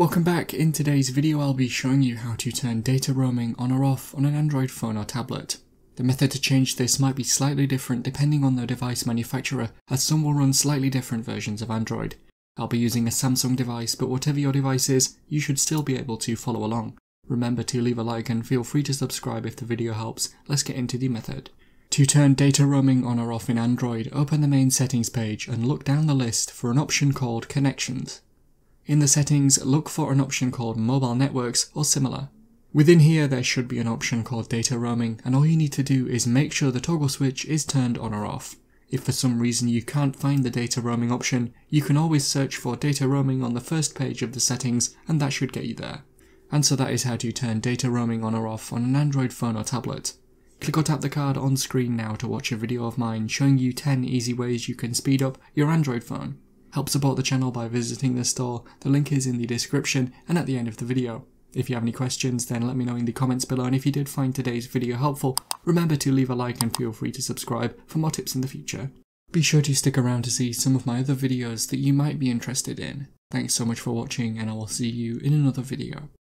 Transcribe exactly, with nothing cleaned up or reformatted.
Welcome back. In today's video I'll be showing you how to turn data roaming on or off on an Android phone or tablet. The method to change this might be slightly different depending on the device manufacturer, as some will run slightly different versions of Android. I'll be using a Samsung device, but whatever your device is, you should still be able to follow along. Remember to leave a like and feel free to subscribe if the video helps. Let's get into the method. To turn data roaming on or off in Android, open the main settings page and look down the list for an option called Connections. In the settings, look for an option called Mobile Networks or similar. Within here there should be an option called Data Roaming, and all you need to do is make sure the toggle switch is turned on or off. If for some reason you can't find the data roaming option, you can always search for data roaming on the first page of the settings and that should get you there. And so that is how to turn data roaming on or off on an Android phone or tablet. Click or tap the card on screen now to watch a video of mine showing you ten easy ways you can speed up your Android phone. Help support the channel by visiting the store, the link is in the description and at the end of the video. If you have any questions then let me know in the comments below, and if you did find today's video helpful, remember to leave a like and feel free to subscribe for more tips in the future. Be sure to stick around to see some of my other videos that you might be interested in. Thanks so much for watching and I will see you in another video.